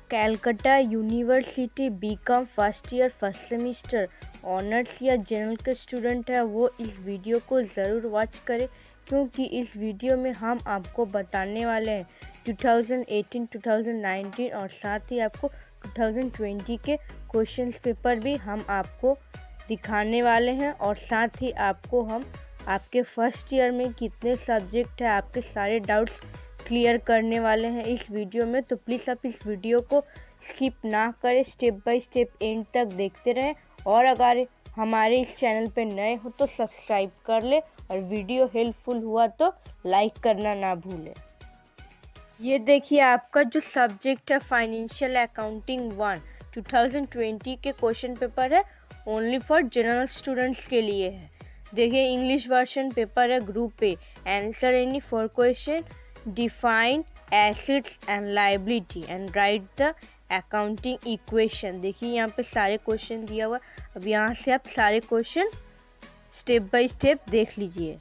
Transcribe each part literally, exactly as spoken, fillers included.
Calcutta university BCom first year first semester honours या general के student है वो इस वीडियो को ज़रूर वॉच करें, क्योंकि इस वीडियो में हम आपको बताने वाले हैं दो हज़ार अठारह, दो हज़ार उन्नीस और साथ ही आपको दो हज़ार बीस के क्वेश्चंस पेपर भी हम आपको दिखाने वाले हैं। और साथ ही आपको हम आपके फर्स्ट ईयर में कितने सब्जेक्ट है आपके सारे डाउट्स क्लियर करने वाले हैं इस वीडियो में। तो प्लीज़ आप इस वीडियो को स्किप ना करें, स्टेप बाय स्टेप एंड तक देखते रहें। और अगर हमारे इस चैनल पे नए हो तो सब्सक्राइब कर ले और वीडियो हेल्पफुल हुआ तो लाइक करना ना भूलें। ये देखिए आपका जो सब्जेक्ट है फाइनेंशियल अकाउंटिंग वन दो हज़ार बीस के क्वेश्चन पेपर है, ओनली फॉर जनरल स्टूडेंट्स के लिए है। देखिए इंग्लिश वर्जन पेपर है group A, answer any four question, define assets and liability and write the accounting equation. देखिए यहाँ पे सारे क्वेश्चन दिया हुआ, अब यहाँ से आप सारे क्वेश्चन स्टेप बाय स्टेप देख लीजिए।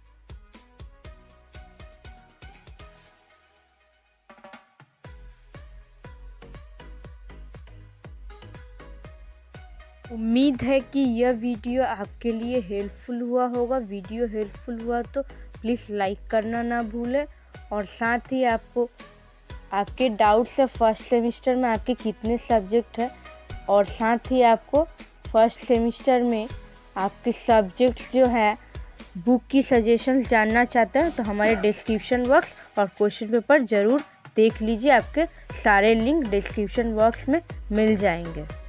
उम्मीद है कि यह वीडियो आपके लिए हेल्पफुल हुआ होगा। वीडियो हेल्पफुल हुआ तो प्लीज़ लाइक करना ना भूलें। और साथ ही आपको आपके डाउट्स है फर्स्ट सेमिस्टर में आपके कितने सब्जेक्ट है, और साथ ही आपको फर्स्ट सेमिस्टर में आपके सब्जेक्ट जो है बुक की सजेशंस जानना चाहते हैं तो हमारे डिस्क्रिप्शन बॉक्स और क्वेश्चन पेपर ज़रूर देख लीजिए। आपके सारे लिंक डिस्क्रिप्शन बॉक्स में मिल जाएंगे।